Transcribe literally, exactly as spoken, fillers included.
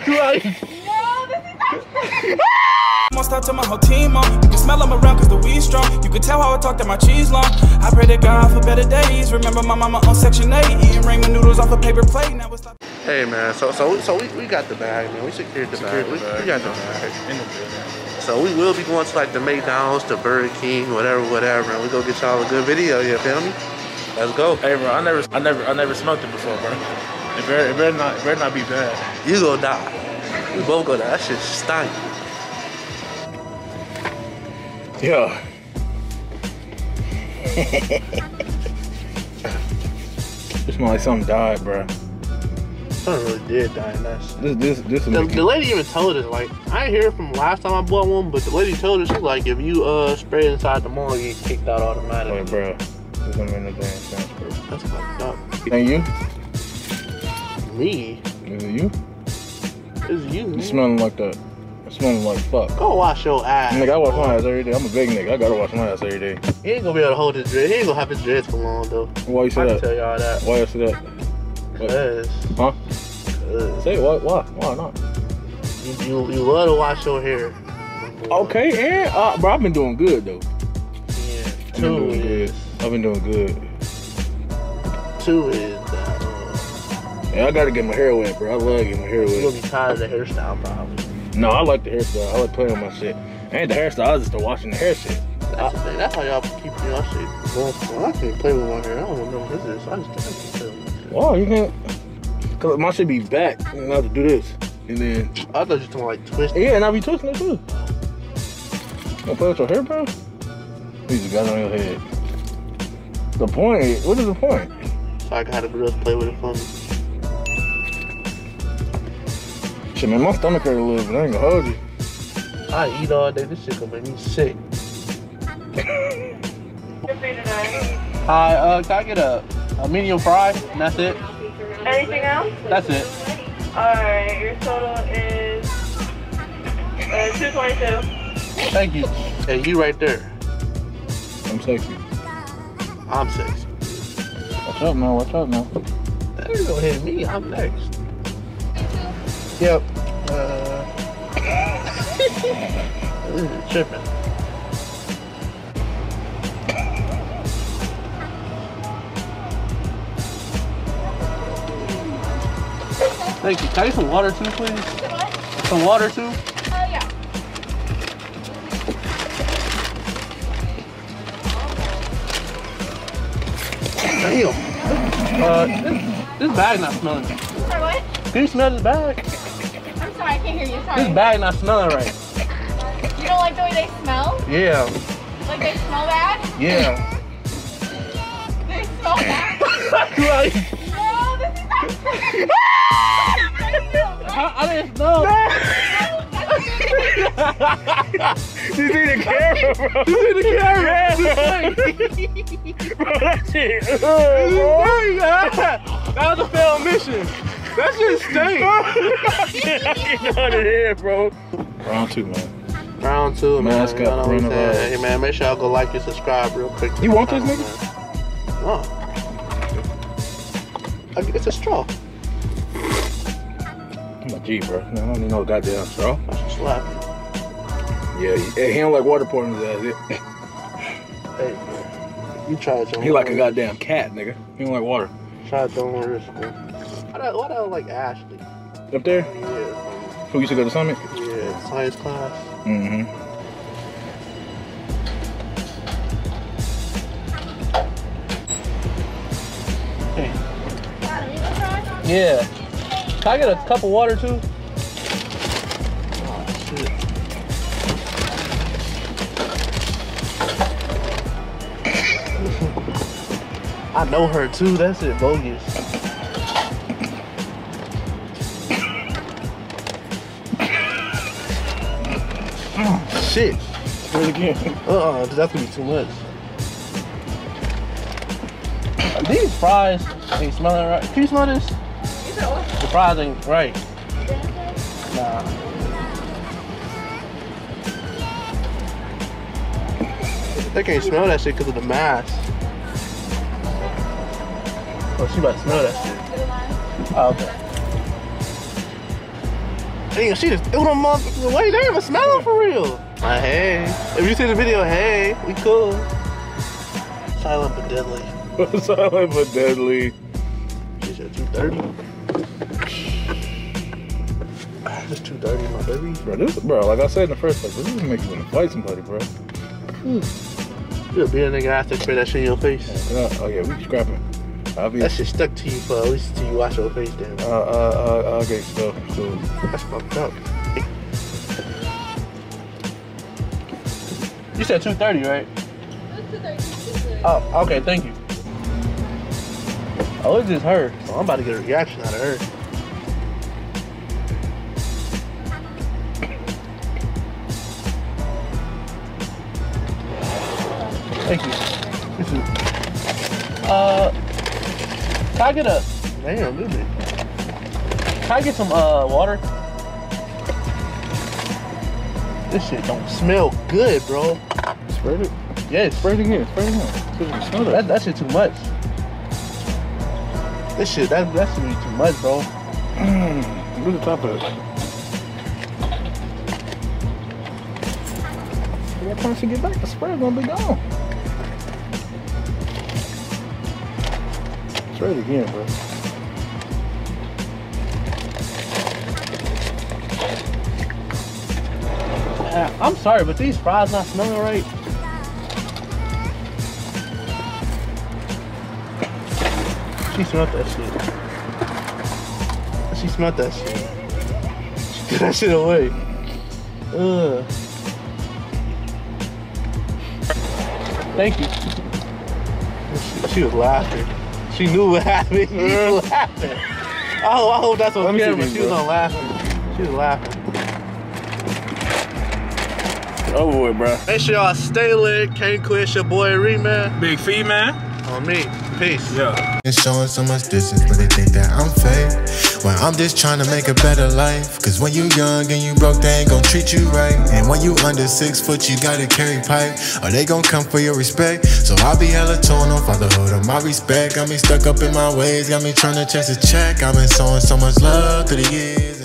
Right. No, this is I'm gonna start to my whole team on. You can smell them around cause the weed's strong. You can tell how I talk that my cheese long. I pray to God for better days. Remember my mama on section eight, eating ramen noodles off a paper plate. Now it's like Hey man, so so so we, we got the bag, man. We secured the Secured bag. the We, bag. we got the bag. In the building. So we will be going to like the McDonald's, the Burger King, whatever, whatever, and we go get y'all a good video. You feel me? Let's go. Hey bro, I never, I never, I never smoked it before, bro. It better, it better not, it better not be bad. You gonna die. We both gonna die. That shit stank. Yeah. It smell like something died, bro. Something really did die in that shit. This, this, this. The, the lady even told us, like, I didn't hear it from last time I bought one, but the lady told us, she like, if you uh spray it inside the mall, you get kicked out automatically. Wait, bro. There's gonna be no damn sense, bro. That's fucked up. Ain't you? Me? Is it you? It's you. You smelling like that. Smelling like fuck. Go wash your ass. Nigga, I wash my ass every day. I'm a big nigga. I gotta wash my ass every day. He ain't gonna be able to hold his dread. He ain't gonna have his dreads for long though. Why you say I that? can tell y'all that. Why you say that? Cause. Huh? Cause Say why? Why? Why not? you, you, you love to wash your hair. Okay, and uh, bro, I've been doing good though. Yeah. I've been Two doing is. good. I've been doing good. Two is that. Uh, Yeah, I gotta get my hair wet, bro. I love getting my hair you gonna wet. be tired of the hairstyle probably. No, I like the hairstyle. I like playing with my shit. Ain't the hairstyle. I just start washing the hair shit. That's the thing. That's how y'all keep y'all shit going. Well, I can't play with my hair. I don't know what this is. I just can't play with my shit. Wow, you can't. Cause my shit be back, and I have to do this, and then I thought you were talking like twist. yeah, and I be twisting it too. You play with your hair, bro? You just got it on your head. The point? What is the point? So I got the girls play with it for me. Shit, man, my stomach hurt a little bit. I ain't gonna hold you. I eat all day. This shit gonna make me sick. Hi, uh, can I get a, a medium fry? And that's it? Anything else? That's it. Alright, your total is uh, two twenty-two. Thank you. Hey, you right there. I'm sexy. I'm sexy. Watch up now, watch up now. That ain't gonna hit me. I'm next. Yep. Uh, this is tripping. Thank you. Can I get some water too, please? What? Some water too? Oh, yeah. Damn. Uh, this, this bag not smelling. Sorry, what? Can you smell this bag? I'm sorry, I can't hear you. Sorry. This bag not smelling right. You don't like the way they smell? Yeah. Like they smell bad? Yeah. They smell bad? Right. No, this is not I, I didn't know. You see the camera, bro? You see the camera? Yeah, bro. Bro, that shit. That was a failed mission. That shit stink. I get out of here, bro. Round two, man. Round two, man. Mask You know up, what I'm saying? coronavirus. Hey, man, make sure y'all go like and subscribe real quick. You want this, nigga? No. It's a straw. I'm a G, bro. Man, I don't need no goddamn straw. I should slap you. Yeah, he, he don't like water pouring in his ass. Hey, you tried your He like a goddamn cat, nigga. He don't like water. Tried your own risk, man. Why the why the hell like Ashley? Up there? Yeah. Who used to go to Summit? Yeah, science class. Mm-hmm. Hey. Yeah. Can I get a cup of water too? Oh shit. I know her too. That's it, bogus. Oh, shit. Do it again. Uh-uh, that's gonna be too much. These fries ain't smelling right. Can you smell this? The fries ain't right. Nah. They can't smell that shit because of the mask. Oh, she about to smell that shit. Oh, okay. Damn, she just threw them motherfuckers away. They even smell them for real. Like, hey. If you see the video, hey, we cool. Silent but deadly. Silent but deadly. She's at two thirty. It's two thirty, my baby. Bro, this, bro, like I said in the first place, this is make you want to fight somebody, bro. You'll be a nigga after spray that shit in your face. Uh, oh yeah, we scrapping. I'll be. That shit stuck to you for at least till you wash your face down. Uh, uh, uh, okay, so, cool. That's fucked up. You said two thirty, right? Oh, okay, thank you. Oh, it's just her. So I'm about to get a reaction out of her. Thank you. This is, uh, can I get a, damn, dude. Can I get some, uh, water? This shit don't smell good, bro. Spread it? Yes. Spread it again, spread it again. Smell That, that. that shit too much. This shit, that, that should be too much, bro. Mm, look at the top of it. By the time she get back, the spread gonna be gone. Try it again, bro. Uh, I'm sorry, but these fries not smelling right. She smelled that shit. She smelled that shit. She threw that shit away. Ugh. Thank you. She, she was laughing. She knew what happened. She was laughing. Oh, I hope that's on camera. She was on laughing. She was laughing. Over with, bro. Make sure y'all stay lit. Can't quit. It's your boy Reman. Big Fee, man. On me. Peace. Yeah. It's showing so much distance, but they think that I'm fake. Well, I'm just trying to make a better life. Cause when you young and you broke, they ain't gon' treat you right. And when you under six foot, you gotta carry pipe, or they gon' come for your respect. So I'll be hella torn on fatherhood on my respect. Got me stuck up in my ways, got me trying to chase a check. I've been showing so much love through the years.